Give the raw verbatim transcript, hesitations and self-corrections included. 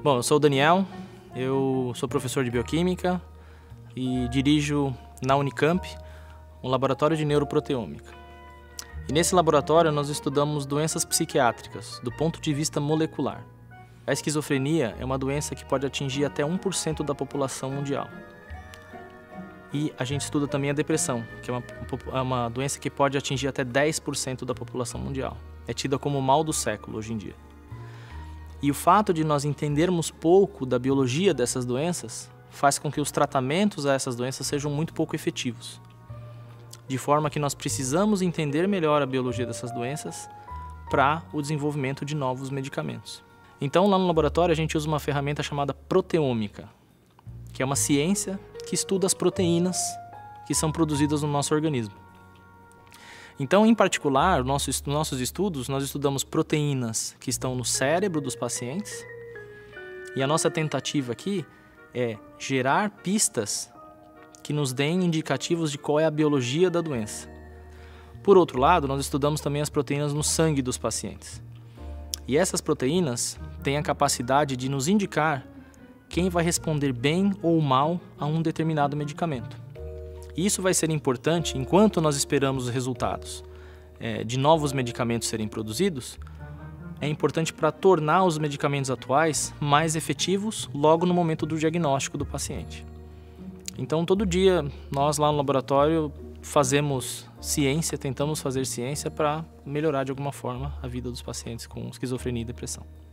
Bom, eu sou o Daniel, eu sou professor de bioquímica e dirijo na Unicamp um laboratório de neuroproteômica. E nesse laboratório nós estudamos doenças psiquiátricas do ponto de vista molecular. A esquizofrenia é uma doença que pode atingir até um por cento da população mundial. E a gente estuda também a depressão, que é uma, é uma doença que pode atingir até dez por cento da população mundial. É tida como o mal do século hoje em dia. E o fato de nós entendermos pouco da biologia dessas doenças faz com que os tratamentos a essas doenças sejam muito pouco efetivos. De forma que nós precisamos entender melhor a biologia dessas doenças para o desenvolvimento de novos medicamentos. Então, lá no laboratório, a gente usa uma ferramenta chamada proteômica, que é uma ciência que estuda as proteínas que são produzidas no nosso organismo. Então, em particular, nos nossos estudos, nós estudamos proteínas que estão no cérebro dos pacientes e a nossa tentativa aqui é gerar pistas que nos deem indicativos de qual é a biologia da doença. Por outro lado, nós estudamos também as proteínas no sangue dos pacientes. E essas proteínas têm a capacidade de nos indicar quem vai responder bem ou mal a um determinado medicamento. E isso vai ser importante enquanto nós esperamos os resultados é, de novos medicamentos serem produzidos. É importante para tornar os medicamentos atuais mais efetivos logo no momento do diagnóstico do paciente. Então, todo dia, nós lá no laboratório fazemos ciência, tentamos fazer ciência para melhorar de alguma forma a vida dos pacientes com esquizofrenia e depressão.